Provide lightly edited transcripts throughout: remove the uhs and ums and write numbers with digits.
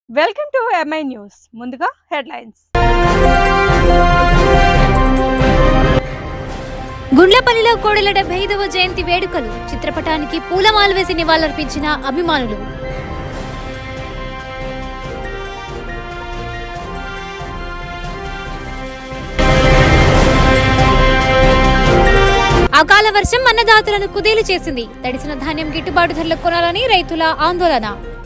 Welcome to MI news. ముందుగా headlines. గుండ్లపల్లిలో కోడెల 75వ జయంతి వేడుకలు. చిత్రపటానికి పూలమాల వేసి నివాళులర్పించిన అభిమానులు. అకాల వర్షం అన్నదాతలను కుదేలు చేసింది. తడిసిన ధాన్యం గిట్టుబాటు ధరలకు కొనాలని రైతుల ఆందోళన.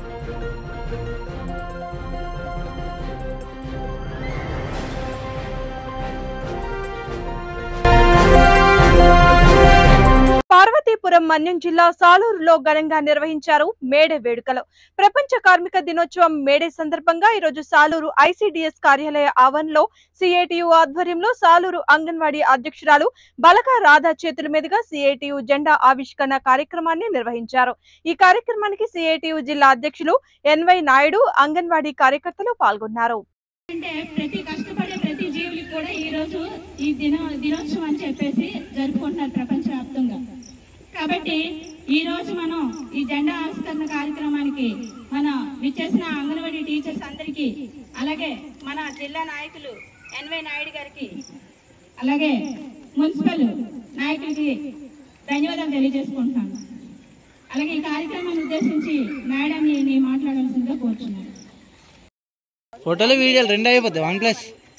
పార్వతీపురం మన్యం జిల్లా సాలూరులో ఘనంగా నిర్వహించారు మేడే వేడుకలు. ప్రపంచ కార్మిక దినోత్సవం మేడే సందర్భంగా ఈరోజు సాలూరు ఐసిడిఎస్ కార్యాలయ ఆవరణలో సిఐటియు ఆధ్వర్యంలో సాలూరు అంగన్వాడీ అధ్యక్షురాలు బలగా రాధా చేతుల మీదుగా సిఐటియు జెండా ఆవిష్కరణ కార్యక్రమాన్ని నిర్వహించారు. ఈ కార్యక్రమానికి సిఐటియు జిల్లా అధ్యక్షులు ఎన్వై నాయుడు, అంగన్వాడీ కార్యకర్తలు పాల్గొన్నారు. ప్రతి కష్టపడే ప్రతి జీవులకు కూడా ఈ రోజు ఈ దినోత్సవం అని చెప్పేసి జరుపుకుంటున్నారు ప్రపంచవ్యాప్తంగా. కాబట్టి ఈ రోజు మనం ఈ జెండా ఆవిష్కరణ కార్యక్రమానికి మన విచ్చేసిన అంగన్వాడీ టీచర్స్ అందరికీ, అలాగే మన జిల్లా నాయకులు ఎన్వై నాయుడు గారికి, అలాగే మున్సిపల్ నాయకులకి ధన్యవాదాలు తెలియజేసుకుంటున్నాను. అలాగే ఈ కార్యక్రమాన్ని ఉద్దేశించి మేడాన్ని మాట్లాడాల్సిందిగా కోరుతున్నాను. ఫోటోలు వీడియోలు రెండు అయిపోతాయి. 1+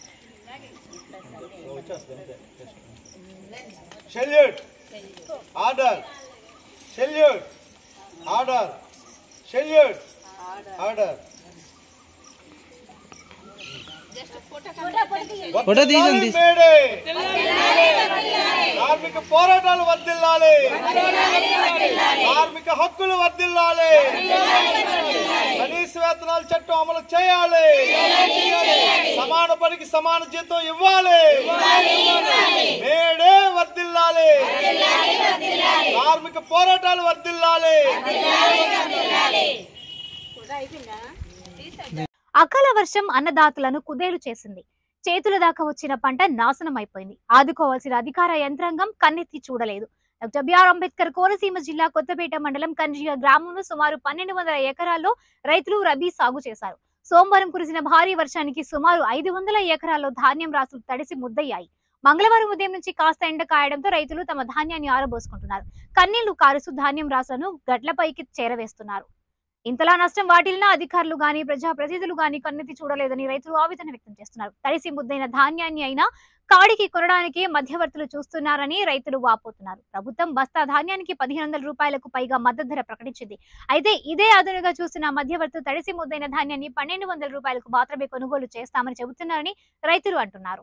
salute order, salute order, salute order. Photo తీయండి. కార్మిక పోరాటాలు వర్ధిల్లాలి, కార్మిక హక్కులు వర్ధిల్లాలి, కనీస వేతనాల చట్టం అమలు చేయాలి, సమాన పనికి సమాన జీతం ఇవ్వాలి, మేడే వర్ధిల్లాలి, కార్మిక పోరాటాలు వర్ధిల్లాలి. అకాల వర్షం అన్నదాతలను కుదేలు చేసింది. చేతుల దాకా వచ్చిన పంట నాశనం అయిపోయింది. ఆదుకోవాల్సిన అధికార యంత్రాంగం కన్నెత్తి చూడలేదు. డాక్టర్ బిఆర్ అంబేద్కర్ కోనసీమ జిల్లా కొత్తపేట మండలం కంజిగ గ్రామంలో సుమారు 1200 ఎకరాల్లో రైతులు రబీ సాగు చేశారు. సోమవారం కురిసిన భారీ వర్షానికి సుమారు 500 ఎకరాల్లో ధాన్యం రాసులు తడిసి ముద్దయ్యాయి. మంగళవారం ఉదయం నుంచి కాస్త ఎండ కాయడంతో రైతులు తమ ధాన్యాన్ని ఆరబోసుకుంటున్నారు. కన్నీళ్లు కారుస్తూ ధాన్యం రాసులను గట్లపైకి చేరవేస్తున్నారు. ఇంతలా నష్టం వాటిల్లినా అధికారులు గాని ప్రజాప్రతినిధులు గాని కన్నెత్తి చూడలేదని రైతులు ఆవేదన వ్యక్తం చేస్తున్నారు. తడిసి ముద్దైన ధాన్యాన్ని అయినా కాడికి కొనడానికి మధ్యవర్తులు చూస్తున్నారని రైతులు వాపోతున్నారు. ప్రభుత్వం బస్తా ధాన్యానికి 1500 రూపాయలకు పైగా మద్దతు ధర ప్రకటించింది. అయితే ఇదే అదునుగా చూసిన మధ్యవర్తులు తడిసి ముద్దైన ధాన్యాన్ని 1200 రూపాయలకు మాత్రమే కొనుగోలు చేస్తామని చెబుతున్నారని రైతులు అంటున్నారు.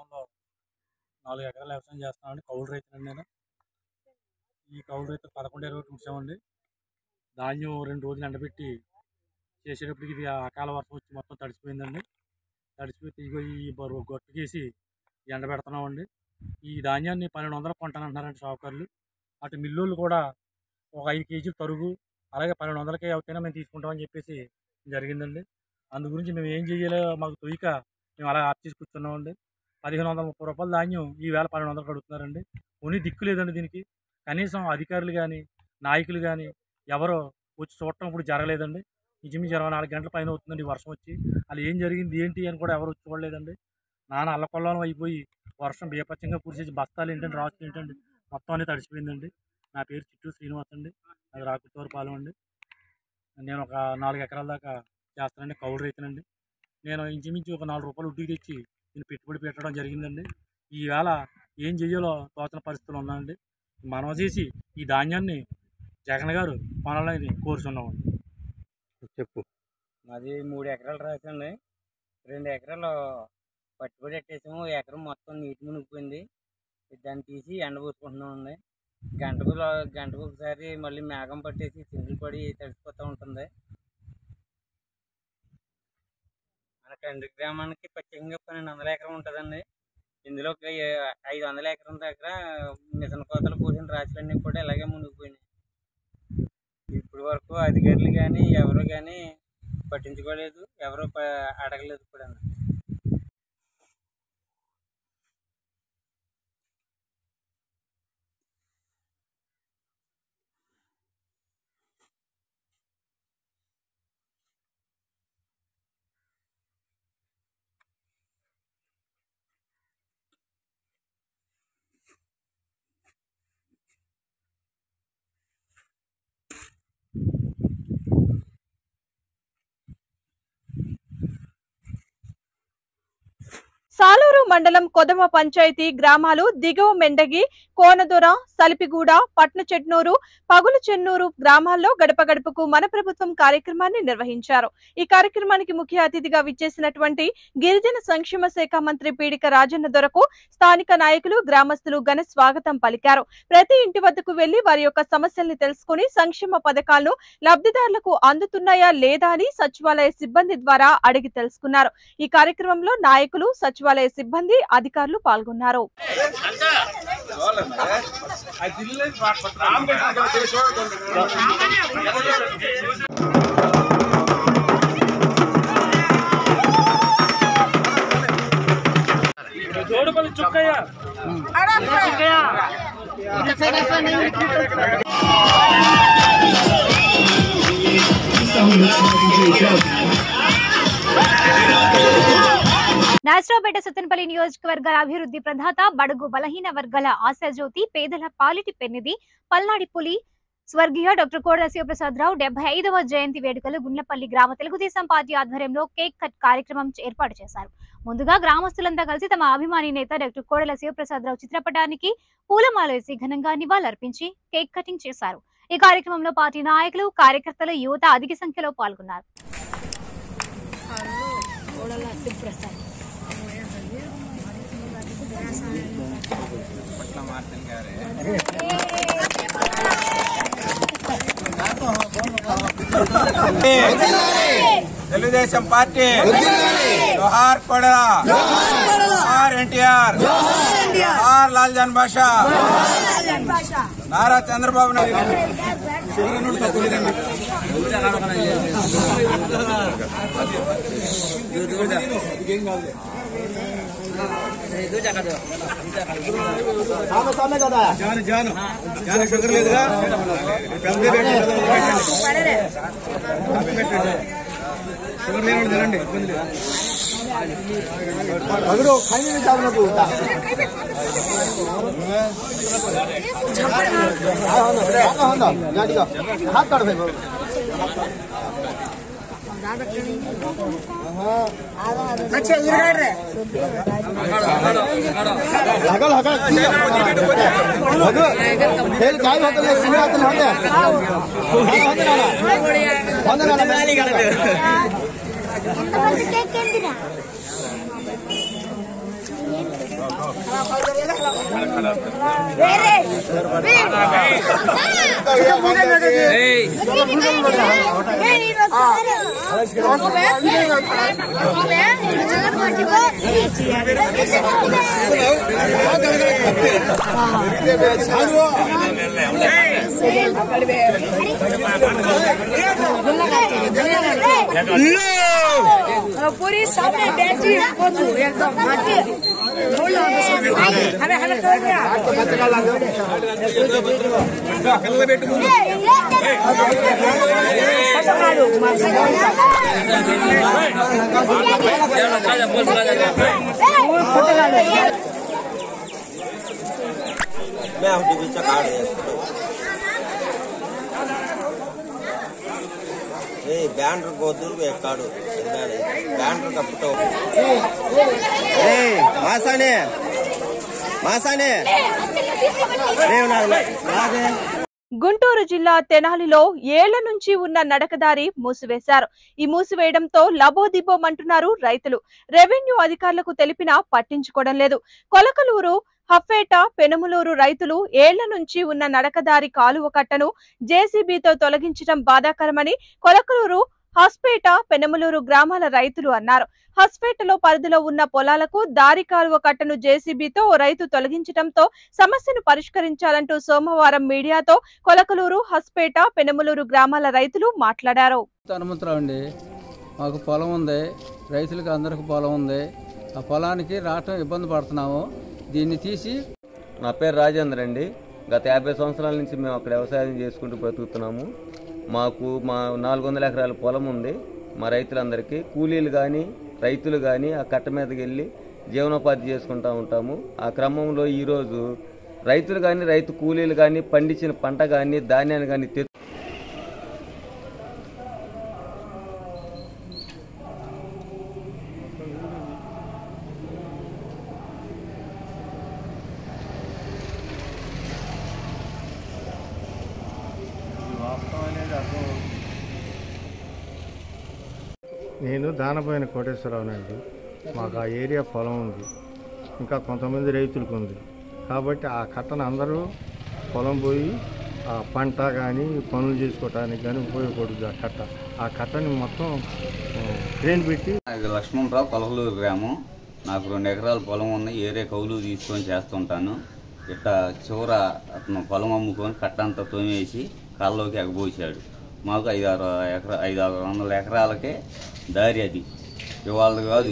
4 ఎకరాల వ్యవసాయం చేస్తామండి. కౌలు రైతులండి నేను. ఈ కౌలు రైతు 11-20 చూసామండి. ధాన్యం 2 రోజులు ఎండబెట్టి చేసేటప్పటికి ఇది అకాల వర్షం వచ్చి మొత్తం తడిసిపోయిందండి. తడిసిపోయి ఇగో ఈ గొట్టుకేసి ఎండబెడుతున్నామండి. ఈ ధాన్యాన్ని 1200 కొంటానంటున్నారండి షాపుకారులు. అటు మిల్లులు కూడా ఒక 5 కేజీలు తరుగు, అలాగే 1200కే అవుతేనే మేము తీసుకుంటామని చెప్పేసి జరిగిందండి. అందు గురించి మేము ఏం చేయాలో మాకు తొయ్యక మేము అలా ఆర్చేసి కూర్చున్నామండి. 1530 రూపాయల ధాన్యం ఈవేళ 1200 అడుగుతున్నారండి. కొన్ని దిక్కు లేదండి దీనికి. కనీసం అధికారులు కానీ నాయకులు కానీ ఎవరో వచ్చి చూడటం ఇప్పుడు జరగలేదండి. ఇంచుమించు 24 గంటల పైన అవుతుందండి వర్షం వచ్చి. అలా ఏం జరిగింది ఏంటి అని కూడా ఎవరు వచ్చి చూడలేదండి. నాన్న అల్లకొల్లం అయిపోయి వర్షం బీపచ్చంగా కురిసేసి బస్తాలు ఏంటండి, రాసులు ఏంటండి, మొత్తం అన్నీ తడిసిపోయిందండి. నా పేరు చిట్టూరు శ్రీనివాస్ అండి. అది రాకుతోరపాలెం అండి. నేను ఒక 4 ఎకరాల దాకా చేస్తానండి. కౌలు రైతునండి. నేను ఇంచుమించు ఒక 4 రూపాయలు వడ్డీకి తెచ్చి నేను పెట్టుబడి పెట్టడం జరిగిందండి. ఈవేళ ఏం చెయ్యాలో తోచని పరిస్థితులు ఉన్నాయండి. మనం చేసి ఈ ధాన్యాన్ని జగన్ గారు కొనాలని కోరుతున్నామండి. చెప్పు. మాది 3 ఎకరాలు రాసండి. 2 ఎకరాలు పట్టుబడి పెట్టేసాము. ఎకరం మొత్తం నీటి మునిగిపోయింది. దాన్ని తీసి ఎండబోసుకుంటున్నామండి. గంటకు ఒకసారి మళ్ళీ మేఘం పట్టేసి చిందులు పడి తడిసిపోతూ ఉంటుంది. మన కండ్రి గ్రామానికి ప్రత్యేకంగా 1200 ఎకరం ఉంటుందండి. ఇందులో 500 ఎకరం దగ్గర మిషన్ కోతలు పోసిన రాశులన్నీ కూడా ఇలాగే మునిగిపోయినాయి. ఇప్పటి వరకు అధికారులు కానీ ఎవరు కానీ పట్టించుకోలేదు, ఎవరు అడగలేదు కూడా. మండలం కొదమ పంచాయతీ గ్రామాలు దిగువ మెండగి, కోనదొర, సలిపిగూడ, పట్నచెట్నూరు, పగులు చెన్నూరు గ్రామాల్లో గడప గడపకు మన ప్రభుత్వం కార్యక్రమాన్ని నిర్వహించారు. ఈ కార్యక్రమానికి ముఖ్య అతిథిగా విచ్చేసినటువంటి గిరిజన సంక్షేమ శాఖ మంత్రి పీడిక రాజన్న దొరకు స్థానిక నాయకులు, గ్రామస్తులు ఘన స్వాగతం పలికారు. ప్రతి ఇంటి వద్దకు వెళ్లి వారి యొక్క సమస్యల్ని తెలుసుకుని సంక్షేమ పథకాలను లబ్ధిదారులకు అందుతున్నాయా లేదా అని సచివాలయ సిబ్బంది ద్వారా అడిగి తెలుసుకున్నారు. ఈ కార్యక్రమంలో నాయకులు, సచివాలయ సిబ్బంది, అధికారులు పాల్గొన్నారు. నర్సరావుపేట సత్తెనపల్లి నియోజకవర్గాల అభివృద్ధి ప్రదాత, బడుగు బలహీన వర్గాల ఆశాజ్యోతి, పేదల పాలిటి పెన్నిది, పల్నాడి పులి స్వర్గీయ డాక్టర్ కోడెల శివప్రసాదరావు 75వ జయంతి వేడుకలు గుండ్లపల్లి గ్రామ తెలుగుదేశం పార్టీ ఆధ్వర్యంలో కేక్ కట్ కార్యక్రమం ఏర్పాటు చేశారు. ముందుగా గ్రామస్తులంతా కలిసి తమ అభిమాని నేత డాక్టర్ కోడెల శివప్రసాదరావు చిత్రపటానికి పూలమాల వేసి ఘనంగా నివాళులర్పించి కేక్ కటింగ్ చేశారు. ఈ కార్యక్రమంలో పార్టీ నాయకులు, కార్యకర్తలు, యువత అధిక సంఖ్యలో పాల్గొన్నారు. తెలుగుదేశం పార్టీ జోహార్ కోడెల, జోహార్ ఎన్టీఆర్, జోహార్ లాల్జాన్ బాషా, నారా చంద్రబాబు నాయుడు. షుగర్ లేదుగా, షుగర్ లేని తినండి, ఇబ్బంది లేదు. पूरी सामने बैठी एकदम బ్యానర్ కోతురు ఎక్కాడు బ్యానర్ కప్పుతో మాసానే మాసానే గుంటూరు జిల్లా తెనాలిలో ఏళ్ల నుంచి ఉన్న నడకదారి మూసివేశారు. ఈ మూసివేయడంతో లబోదిబోమంటున్నారు రైతులు. రెవెన్యూ అధికారులకు తెలిపినా పట్టించుకోవడం లేదు. కొలకలూరు, హఫేట, పెనుమలూరు రైతులు ఏళ్ల నుంచి ఉన్న నడకదారి కాలువ కట్టను జేసీబీతో తొలగించడం బాధాకరమని కొలకలూరు, హస్పేట, పెనుమలూరు గ్రామాల రైతులు అన్నారు. హస్పేటలో పరిధిలో ఉన్న పొలాలకు దారి కాలువ కట్టను జేసీబీతో ఓ రైతు తొలగించడంతో సమస్యను పరిష్కరించాలంటూ సోమవారం మీడియాతో కొలకలూరు, హస్పేట, పెనుమలూరు గ్రామాల రైతులు మాట్లాడారు. హనుమంతరావు, మాకు పొలం ఉంది, రైతులకు అందరికి పొలం ఉంది. ఆ పొలానికి రావటం ఇబ్బంది పడుతున్నాము. దీన్ని తీసి. నా పేరు రాజేంద్ర అండి. గత 50 సంవత్సరాల నుంచి మేము అక్కడ వ్యవసాయం చేసుకుంటూ బ్రతుకుతున్నాము. మాకు 400 ఎకరాల పొలం ఉంది. మా రైతులందరికీ కూలీలు కానీ రైతులు కానీ ఆ కట్ట మీదకి వెళ్ళి జీవనోపాధి చేసుకుంటూ ఉంటాము. ఆ క్రమంలో ఈరోజు రైతులు కానీ రైతు కూలీలు కానీ పండించిన పంట కానీ ధాన్యాన్ని కానీ నేను దానపోయిన కోటేశ్వరరావునండి. మాకు ఆ ఏరియా పొలం ఉంది, ఇంకా కొంతమంది రైతులకు ఉంది. కాబట్టి ఆ కట్టను అందరూ పొలం పోయి ఆ పంట కానీ పనులు చేసుకోవటానికి కానీ ఉపయోగపడుతుంది. ఆ కట్టని మొత్తం క్రేన్ పెట్టి. లక్ష్మణరావు, కొలకలూరు గ్రామం. నాకు 2 ఎకరాల పొలం ఉన్నాయి. ఏరియా కౌలు తీసుకొని చేస్తుంటాను. ఇట్లా చివర అతను పొలం అమ్ముకొని కట్టంతా తోమేసి కాళ్ళలోకి ఎగబోసాడు. మాకు 500 ఎకరాలకే దారి అది. ఇవాళ కాదు,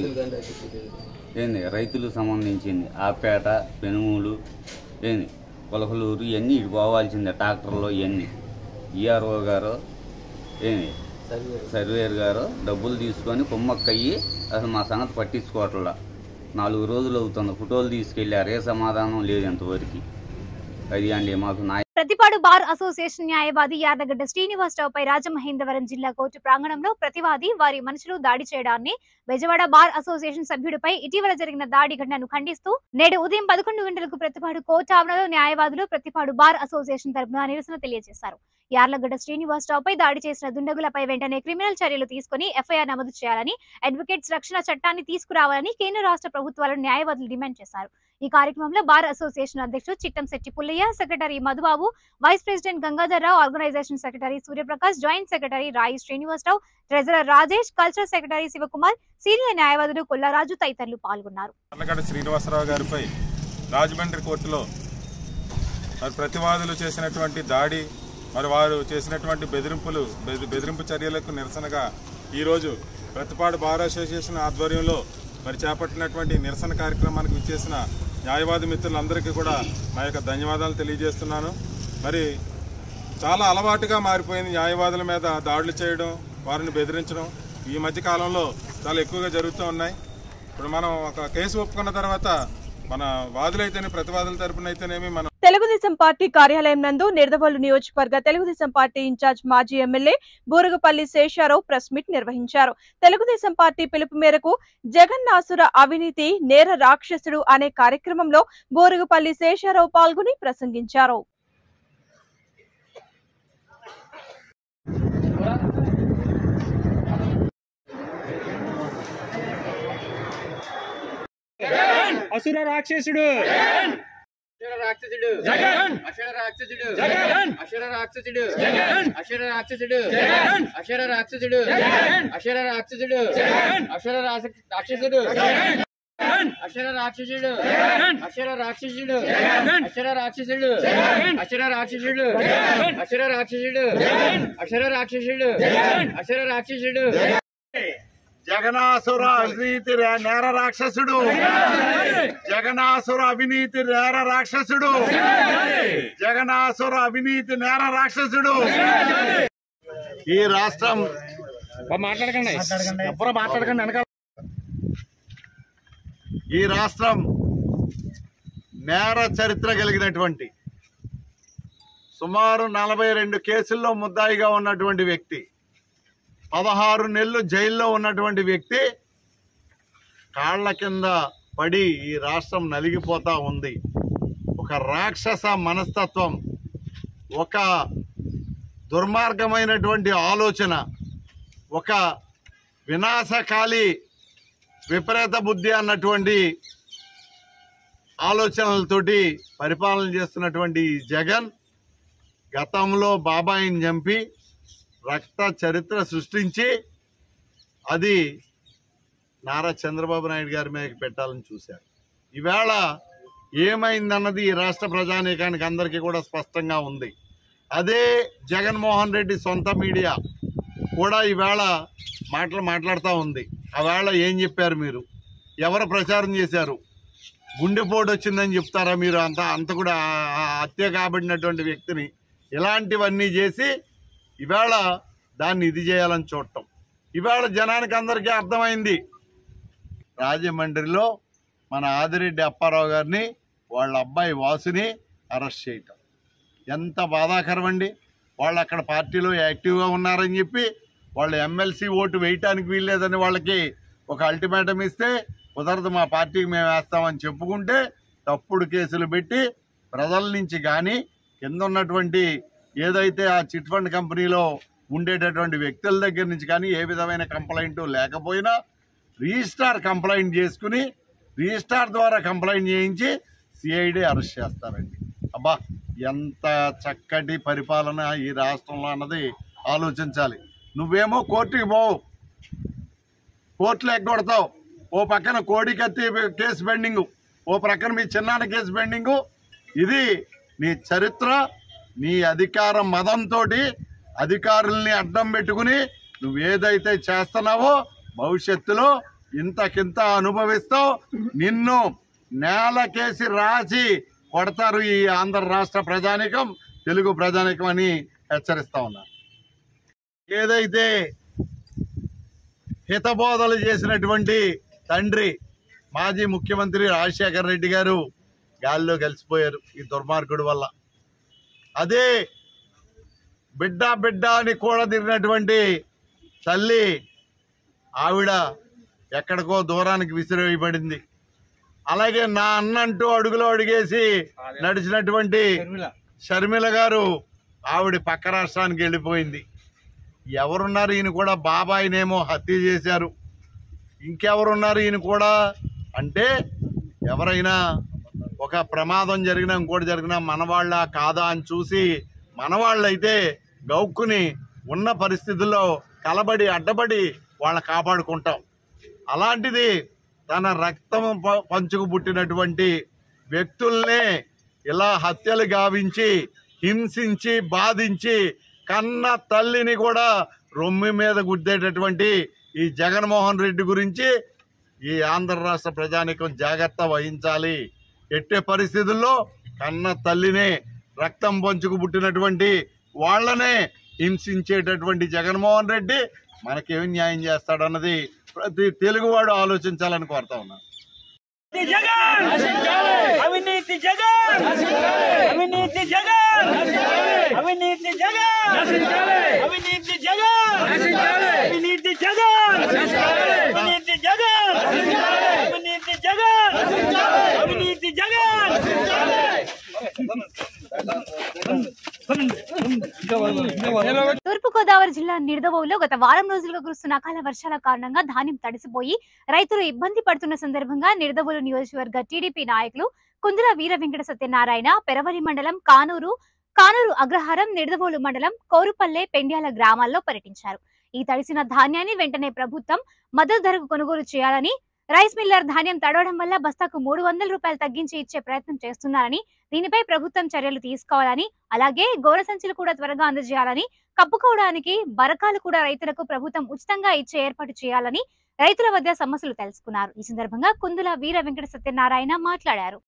ఏంది రైతులకు సంబంధించింది. ఆపేట, పెనుమూలు, ఏంది కొలకలూరు ఇవన్నీ ఇటు పోవాల్సిందే. ట్రాక్టర్లో ఇవన్నీ ఈఆర్ఓ గారు, ఏంది సర్వేయర్ గారు డబ్బులు తీసుకొని కుమ్మక్కయ్యి అసలు మా సంగతి పట్టించుకోవట్లా. 4 రోజులు అవుతుంది. ఫోటోలు తీసుకెళ్లారు, ఏ సమాధానం లేదు ఎంతవరకు. అది అండి మాకు ప్రతిపాడు బార్ అసోసియేషన్ న్యాయవాది యార్లగడ్డ శ్రీనివాసరావుపై రాజమహేంద్రవరం జిల్లా కోర్టు ప్రాంగణంలో ప్రతివాది వారి మనుషులు దాడి చేయడాన్ని, బెజవాడ బార్ అసోసియేషన్ సభ్యుడిపై ఇటీవల జరిగిన దాడి ఘటనను ఖండిస్తూ నేడు ఉదయం 11 గంటలకు ప్రతిపాడు కోర్టు ఆవరణలో న్యాయవాదులు ప్రతిపాడు బార్ అసోసియేషన్ తరపున నిరసన తెలియజేశారు. యార్లగడ్డ శ్రీనివాసరావుపై దాడి చేసిన దుండగులపై వెంటనే క్రిమినల్ చర్యలు తీసుకుని ఎఫ్ఐఆర్ నమోదు చేయాలని, అడ్వకేట్స్ రక్షణ చట్టాన్ని తీసుకురావాలని కేంద్ర రాష్ట్ర ప్రభుత్వాలను న్యాయవాదులు డిమాండ్ చేశారు. ఈ కార్యక్రమంలో బార్ అసోసియేషన్ అధ్యక్షుడు Chittamsetti Pullaiah, secretary Madhu Babu, vice president Gangadhar Rao, organisation secretary Surya Prakash, joint secretary Rayi Srinivasa Rao, treasurer Rajesh, cultural secretary Siva Kumar, senior న్యాయవాదులు కొల్లారాజు తదితరులు పాల్గొన్నారు. యార్లగడ్డ శ్రీనివాసరావు గారిపై రాజమండ్రి కోర్టులో ప్రతివాదులు చేసినటువంటి దాడి, మరి వారు చేసినటువంటి బెదిరింపు చర్యలకు నిరసనగా ఈరోజు ప్రతిపాడు బార్ అసోసియేషన్ ఆధ్వర్యంలో మరి చేపట్టినటువంటి నిరసన కార్యక్రమానికి విచ్చేసిన న్యాయవాది మిత్రులందరికీ కూడా నా యొక్క ధన్యవాదాలు తెలియజేస్తున్నాను. మరి చాలా అలవాటుగా మారిపోయింది న్యాయవాదుల మీద దాడులు చేయడం, వారిని బెదిరించడం ఈ మధ్య కాలంలో చాలా ఎక్కువగా జరుగుతూ ఉన్నాయి. ఇప్పుడు మనం ఒక కేసు ఒప్పుకున్న తర్వాత మన వాదులైతేనే ప్రతివాదుల తరపునైతేనేమి మనం తెలుగుదేశం పార్టీ కార్యాలయం నందు నిడదవోలు నియోజకవర్గ తెలుగుదేశం పార్టీ ఇన్ఛార్జ్ మాజీ MLA Buragapalli Sesha Rao press meet నిర్వహించారు. తెలుగుదేశం పార్టీ పిలుపు మేరకు జగన్నాసుర అవినీతి నేర రాక్షసుడు అనే కార్యక్రమంలో బూరగపల్లి శేషారావు పాల్గొని ప్రసంగించారు. అసుర రాక్షసుడు రాక్షసుడు జగన్, అక్షర రాక్షసుడు జగన్, అక్షర రాక్షసుడు జగన్, అక్షర రాక్షసుడు జగన్, అక్షర రాక్షసుడు జగన్, అక్షర రాక్షసుడు జగన్, అక్షర రాక్షసుడు జగన్, అక్షర రాక్షసుడు జగన్, అక్షర రాక్షసుడు జగన్, అక్షర రాక్షసుడు జగన్, అక్షర రాక్షసుడు జగన్, అక్షర రాక్షసుడు జగన్, అక్షర రాక్షసుడు జగన్, అక్షర రాక్షసుడు జగనాసుర అవినీతి నేర రాక్షసుడు, జగనాసుర అవినీతి నేర రాక్షసుడు, జగనాసుర అవినీతి నేర రాక్షసుడు. ఈ రాష్ట్రం మాట్లాడకండి, ఎప్పుడు మాట్లాడకండి వెనకాల. ఈ రాష్ట్రం నేర చరిత్ర కలిగినటువంటి సుమారు 42 కేసుల్లో ముద్దాయిగా ఉన్నటువంటి వ్యక్తి, 16 నెలలు జైల్లో ఉన్నటువంటి వ్యక్తి కాళ్ల కింద పడి ఈ రాష్ట్రం నలిగిపోతా ఉంది. ఒక రాక్షస మనస్తత్వం, ఒక దుర్మార్గమైనటువంటి ఆలోచన, ఒక వినాశకాలి విపరీత బుద్ధి అన్నటువంటి ఆలోచనలతోటి పరిపాలన చేస్తున్నటువంటి జగన్ గతంలో బాబాయిని చంపి రక్త చరిత్ర సృష్టించి అది నారా చంద్రబాబు నాయుడు గారి మీదకి పెట్టాలని చూశారు. ఈవేళ ఏమైందన్నది ఈ రాష్ట్ర ప్రజానీకానికి అందరికీ కూడా స్పష్టంగా ఉంది. అదే జగన్మోహన్ రెడ్డి సొంత మీడియా కూడా ఈవేళ మాట్లాడుతూ ఉంది. ఆవేళ ఏం చెప్పారు మీరు? ఎవరు ప్రచారం చేశారు? గుండెపోటు వచ్చిందని చెప్తారా మీరు? అంత కూడా హత్య కాబడినటువంటి వ్యక్తిని ఇలాంటివన్నీ చేసి ఇవాళ దాన్ని ఇది చేయాలని చూడటం. ఇవాళ జనానికి అందరికీ అర్థమైంది. రాజమండ్రిలో మన ఆదిరెడ్డి అప్పారావు గారిని వాళ్ళ అబ్బాయి వాసుని అరెస్ట్ చేయటం ఎంత బాధాకరం అండి. వాళ్ళు అక్కడ పార్టీలో యాక్టివ్గా ఉన్నారని చెప్పి వాళ్ళు ఎమ్మెల్సీ ఓటు వేయటానికి వీల్లేదని వాళ్ళకి ఒక అల్టిమేటం ఇస్తే కుదరదు, మా పార్టీకి మేము వేస్తామని చెప్పుకుంటే తప్పుడు కేసులు పెట్టి ప్రజల నుంచి కానీ కింద ఉన్నటువంటి ఏదైతే ఆ చిట్ ఫండ్ కంపెనీలో ఉండేటటువంటి వ్యక్తుల దగ్గర నుంచి కానీ ఏ విధమైన కంప్లైంట్ లేకపోయినా రిజిస్ట్రార్ కంప్లైంట్ చేసుకుని రిజిస్ట్రార్ ద్వారా కంప్లైంట్ చేయించి సిఐడి అరెస్ట్ చేస్తారండి. అబ్బా ఎంత చక్కటి పరిపాలన ఈ రాష్ట్రంలో అన్నది ఆలోచించాలి. నువ్వేమో కోర్టుకి పోవు, కోర్టులు ఎగ్గొడతావు, ఓ పక్కన కోడికత్తి కేసు పెండింగు, ఓ ప్రక్కన మీ చిన్నాన్న కేసు పెండింగు. ఇది నీ చరిత్ర, నీ అధికార మదంతో అధికారుల్ని అడ్డం పెట్టుకుని నువ్వేదైతే చేస్తున్నావో భవిష్యత్తులో ఇంతకింత అనుభవిస్తావు. నిన్ను నేలకేసి రాసి కొడతారు ఈ ఆంధ్ర రాష్ట్ర ప్రజానికం, తెలుగు ప్రజానికం అని హెచ్చరిస్తా ఉన్నా. ఏదైతే హితబోధలు చేసినటువంటి తండ్రి మాజీ ముఖ్యమంత్రి రాజశేఖర రెడ్డి గారు గాల్లో కలిసిపోయారు ఈ దుర్మార్గుడి వల్ల. అదే బిడ్డ బిడ్డ అని కూడా తిరిగినటువంటి తల్లి ఆవిడ ఎక్కడికో దూరానికి విసిరేయబడింది. అలాగే నా అన్నంటూ అడుగులో అడుగేసి నడిచినటువంటి షర్మిల గారు ఆవిడ పక్క రాష్ట్రానికి వెళ్ళిపోయింది. ఎవరున్నారు? ఈయన కూడా బాబాయినేమో హత్య చేశారు. ఇంకెవరున్నారు ఈయన కూడా అంటే ఎవరైనా ఒక ప్రమాదం జరిగినా ఇంకోటి జరిగినా మనవాళ్ళ కాదా అని చూసి మనవాళ్ళైతే గౌక్కుని ఉన్న పరిస్థితుల్లో కలబడి అడ్డబడి వాళ్ళని కాపాడుకుంటాం. అలాంటిది తన రక్తం పంచుకు పుట్టినటువంటి వ్యక్తుల్నే ఇలా హత్యలు గావించి హింసించి బాధించి కన్న తల్లిని కూడా రొమ్మి మీద గుద్దేటటువంటి ఈ జగన్మోహన్ రెడ్డి గురించి ఈ ఆంధ్ర రాష్ట్ర ప్రజానికం జాగ్రత్త వహించాలి. ఎట్టే పరిస్థితుల్లో కన్న తల్లినే రక్తం పంచుకు పుట్టినటువంటి వాళ్లనే హింసించేటటువంటి జగన్మోహన్ రెడ్డి మనకేమి న్యాయం చేస్తాడన్నది ప్రతి తెలుగువాడు ఆలోచించాలని కోరుతా ఉన్నాను. అవినీతి జగన్, అవినీతి జగన్, అవినీతి జగన్, అవినీతి జగన్, అవినీతి జగన్, అవినీతి జగన్, అవినీతి జగన్, అవినీతి జగన్. తూర్పుగోదావరి జిల్లా నిడదవోలులో గత వారం రోజులుగా కురుస్తున్న అకాల వర్షాల కారణంగా ధాన్యం తడిసిపోయి రైతులు ఇబ్బంది పడుతున్న సందర్భంగా నిడదవోలు నియోజకవర్గ టీడీపీ నాయకులు కుందుల వీర వెంకట సత్యనారాయణ పెరవలి మండలం కానూరు అగ్రహారం, నిడదవోలు మండలం కోరుపల్లె, పెండ్యాల గ్రామాల్లో పర్యటించారు. ఈ తడిసిన ధాన్యాన్ని వెంటనే ప్రభుత్వం మద్దతు ధరకు కొనుగోలు చేయాలని, రైస్ మిల్లర్ ధాన్యం తడవడం వల్ల బస్తాకు 300 రూపాయలు తగ్గించి ఇచ్చే ప్రయత్నం చేస్తున్నారని, దీనిపై ప్రభుత్వం చర్యలు తీసుకోవాలని, అలాగే గోనె సంచులు కూడా త్వరగా అందజేయాలని, కప్పుకోవడానికి బరకాలు కూడా రైతులకు ప్రభుత్వం ఉచితంగా ఇచ్చే ఏర్పాటు చేయాలని రైతుల వద్ద సమస్యలు తెలుసుకున్నారు. ఈ సందర్భంగా కుందుల వీర వెంకట సత్యనారాయణ మాట్లాడారు.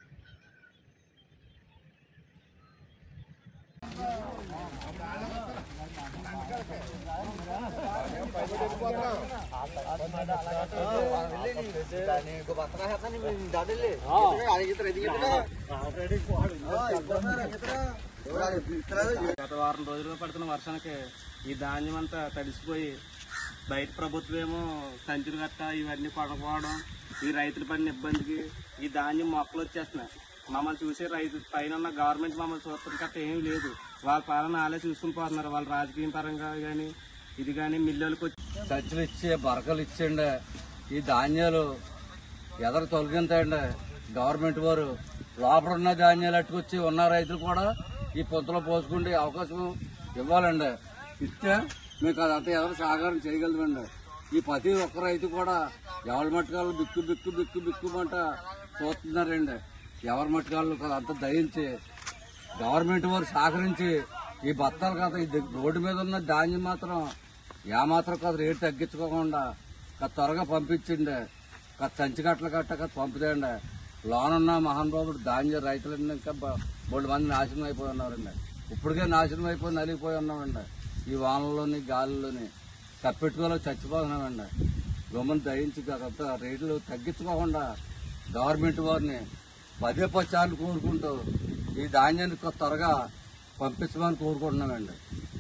గత వారం రోజులుగా పడుతున్న వర్షానికి ఈ ధాన్యం అంతా తడిసిపోయి బయట ప్రభుత్వం ఏమో సంచులు గట్ట ఇవన్నీ కొనకపోవడం, ఈ రైతులు పడిన ఇబ్బందికి ఈ ధాన్యం మొక్కలు వచ్చేస్తున్నాయి. మమ్మల్ని చూసే రైతు పైన గవర్నమెంట్ మమ్మల్ని చూస్తున్న గట్ట ఏమీ లేదు. వాళ్ళ పాలన వాళ్ళే చూసుకుని పోతున్నారు. వాళ్ళ రాజకీయ పరంగా కానీ ఇది కానీ మిల్లులకు వచ్చి సంచులు ఇచ్చి బరకలు ఇచ్చండి. ఈ ధాన్యాలు ఎదరు తొలగించండి. గవర్నమెంట్ వారు లోపల ఉన్న ధాన్యాలు అట్టుకొచ్చి ఉన్న రైతులు కూడా ఈ పొంతలో పోసుకుంటే అవకాశం ఇవ్వాలండి. ఇస్తే మీకు అదంతా ఎవరు సహకారం చేయగలమండి. ఈ ప్రతి ఒక్క రైతు కూడా ఎవరి మట్టుకాళ్ళు బిక్కుమంట చూస్తున్నారండి. ఎవరి మట్టుకాళ్ళు అదంతా దయించి గవర్నమెంట్ వారు సహకరించి ఈ బత్తాలు కదా ఈ రోడ్డు మీద ఉన్న ధాన్యం మాత్రం ఏమాత్రం కాదు రేటు తగ్గించుకోకుండా త్వరగా పంపించండి. సంచి కట్టలు కట్ట పంపుతాయండి. లోనున్న మహానుభావుడు ధాన్య రైతులన్నీ ఇంకా 3 మంది నాశనం అయిపోయి ఉన్నారండి. ఇప్పటికే నాశనం అయిపోయి నలిగిపోయి ఉన్నామండి. ఈ వానల్లోని గాలిలోని తప్పెట్టుకోలో చచ్చిపోతున్నామండి. గమని దయించి రేట్లు తగ్గించుకోకుండా గవర్నమెంట్ వారిని పదే సార్లు కోరుకుంటూ ఈ ధాన్యాన్ని త్వరగా పంపించమని కోరుకుంటున్నామండి.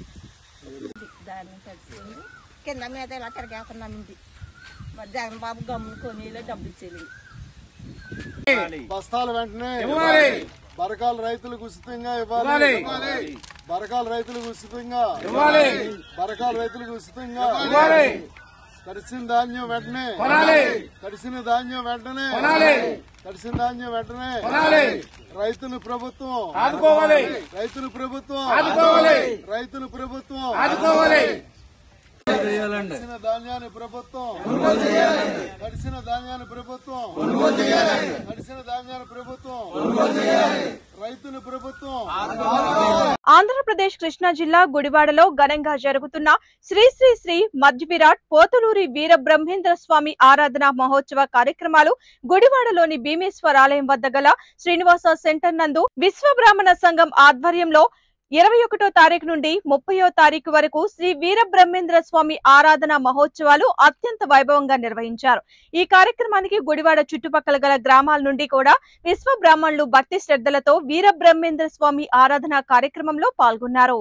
కింద మీద ఇలా తిరగేస్తున్నామండి. మరి జగన్ బాబు గమ్ముకొని డబ్బులు ఇచ్చేది. బస్తాలు వెంటనే బరకాలు రైతులకు ఉచితంగా ఇవ్వాలి. బరకాల రైతులకు ఉచితంగా బరకాల రైతులకు ఉచితంగా తడిసిన ధాన్యం వెంటనే తడిసిన ధాన్యం వెంటనే తడిసిన ధాన్యం వెంటనే రైతుల ప్రభుత్వం రైతుల ప్రభుత్వం రైతుల ప్రభుత్వం తడిసిన ధాన్యాన్ని ప్రభుత్వం తడిసిన ధాన్యాన్ని ప్రభుత్వం తడిసిన ధాన్యాన్ని ప్రభుత్వం రైతుల ప్రభుత్వం. ఆంధ్రప్రదేశ్ కృష్ణా జిల్లా గుడివాడలో ఘనంగా జరుగుతున్న శ్రీ శ్రీ శ్రీ మధ్య విరాట్ పోతులూరి వీర బ్రహ్మేంద్ర స్వామి ఆరాధన మహోత్సవ కార్యక్రమాలు గుడివాడలోని భీమేశ్వర ఆలయం వద్ద గల శ్రీనివాస సెంటర్ నందు విశ్వబ్రాహ్మణ సంఘం ఆధ్వర్యంలో 21వ తారీఖు నుండి 30వ తారీఖు వరకు శ్రీ వీర బ్రహ్మేంద్ర స్వామి ఆరాధన మహోత్సవాలు అత్యంత వైభవంగా నిర్వహించారు. ఈ కార్యక్రమానికి గుడివాడ చుట్టుపక్కల గల గ్రామాల నుండి కూడా విశ్వ బ్రాహ్మణులు భక్తి శ్రద్ధలతో వీర బ్రహ్మేంద్ర స్వామి ఆరాధన కార్యక్రమంలో పాల్గొన్నారు.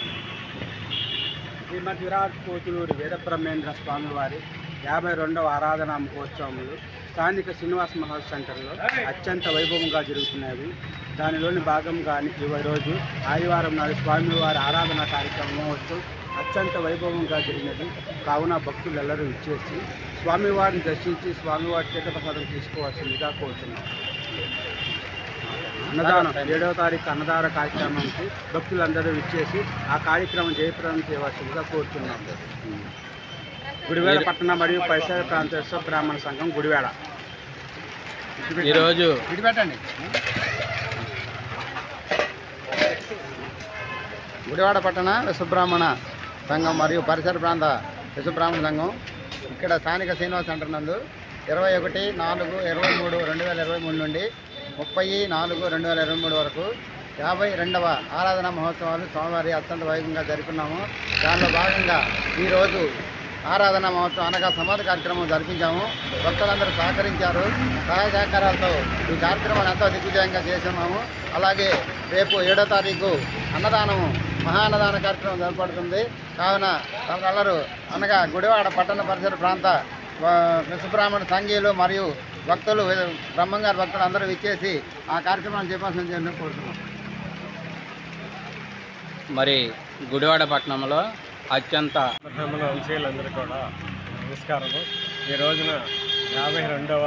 శ్రీమద్ విరాట్ పోతులూరి వీర బ్రహ్మేంద్ర స్వామి వారి 52వ ఆరాధన మహోత్సవములు స్థానిక శ్రీనివాస మహల్ సెంటర్లో అత్యంత వైభవంగా జరుగుతున్నాయి. దానిలోని భాగంగా ఈరోజు ఆదివారం నాడు స్వామివారి ఆరాధన కార్యక్రమం అత్యంత వైభవంగా జరిగినది. కావున భక్తులెల్లరూ ఇచ్చేసి స్వామివారిని దర్శించి స్వామివారి తీర్థప్రసాదం తీసుకోవాల్సిందిగా కోరుతున్నాం. అన్నదానం 7వ తారీఖు అన్నదాన కార్యక్రమానికి భక్తులందరూ ఇచ్చేసి ఆ కార్యక్రమం జయప్రదం చేయవలసిందిగా కోరుతున్నాం. గుడివాడ పట్టణ మరియు పరిసర ప్రాంత విశ్వ బ్రాహ్మణ సంఘం గుడివాడ ఈరోజు గుడివాడ పట్టణ విశ్వబ్రాహ్మణ సంఘం మరియు పరిసర ప్రాంత విశ్వబ్రాహ్మణ సంఘం ఇక్కడ స్థానిక శ్రీనివాస సెంటర్ నందు 21/4/23/2023 నుండి 30/4/2023 వరకు 52వ ఆరాధన మహోత్సవాలు స్వామివారి అత్యంత వైభవంగా జరుపుకున్నాము. దానిలో భాగంగా ఈరోజు ఆరాధన మహోత్సవం అనగా సమాధి కార్యక్రమం జరిపించాము. భక్తులందరూ సహకరించారు. సహాయ సహకారాలతో ఈ కార్యక్రమాన్ని ఎంతో దిగ్విజయంగా చేస్తున్నాము. అలాగే రేపు 7వ తారీఖు అన్నదానము మహా అన్నదాన కార్యక్రమం జరపబడుతుంది. కావున తమరందరూ అనగా గుడివాడ పట్టణ పరిసర ప్రాంత విశ్వబ్రాహ్మణ సంఘీయులు మరియు భక్తులు బ్రహ్మంగారి భక్తులు అందరూ ఇచ్చేసి ఆ కార్యక్రమాన్ని చేపట్టాలని కోరుతున్నాం. మరి గుడివాడ పట్టణంలో అత్యంత బ్రాహ్మణ వంశీయులందరూ కూడా నమస్కారము. ఈ రోజున 52వ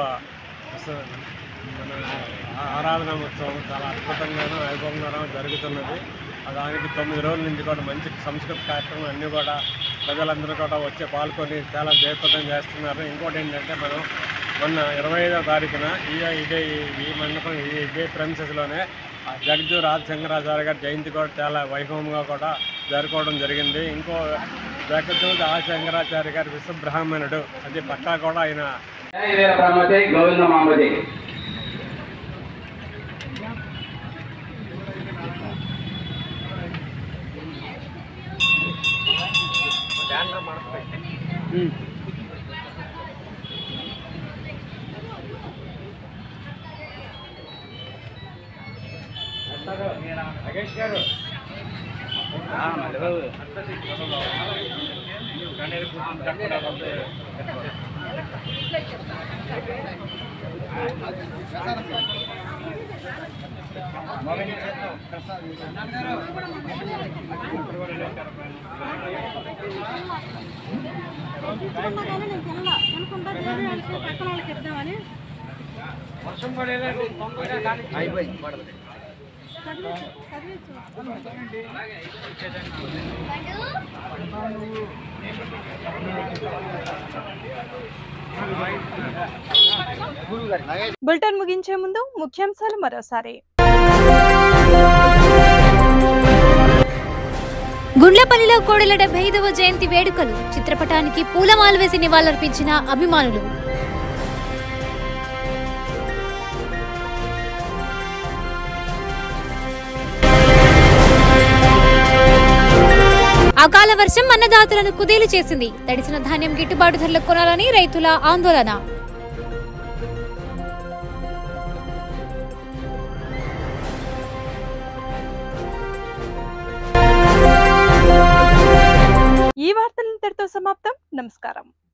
ఆరాధన ఉత్సవం చాలా అద్భుతంగానూ వైభవంగానూ జరుగుతున్నది. దానికి 9 రోజుల నుంచి కూడా మంచి సంస్కృత కార్యక్రమం అన్నీ కూడా ప్రజలందరూ కూడా వచ్చి పాల్గొని చాలా జయప్రదం చేస్తున్నారు. ఇంకోటి ఏంటంటే మనం మొన్న 25వ తారీఖున ఈ మండపం ఇదే ప్రెమిసెస్లోనే జగజ్జు రాజశంకరాచార్య గారి జయంతి కూడా చాలా వైభవంగా కూడా జరుపుకోవడం జరిగింది. ఇంకో జగజ్జు రాజశంకరాచార్య గారి విశ్వబ్రాహ్మణుడు అది పక్కా కూడా ఆయన నగేష్ గారు వర్షం పడేదండి అయిపోయింది పడదు. బులెటిన్ ముగించే ముందు ముఖ్యాంశాలు మరోసారి. గుండ్లపల్లిలో కోడెల 75వ జయంతి వేడుకలు చిత్రపటానికి పూలమాల వేసి నివాళులర్పించిన అభిమానులు. అకాల వర్షం అన్నదాతలను కుదేలు చేసింది. తడిసిన ధాన్యం గిట్టుబాటు ధరలకు కొనాలని రైతుల ఆందోళన. ఈ వార్తలు ఇంతటితో సమాప్తం. నమస్కారం.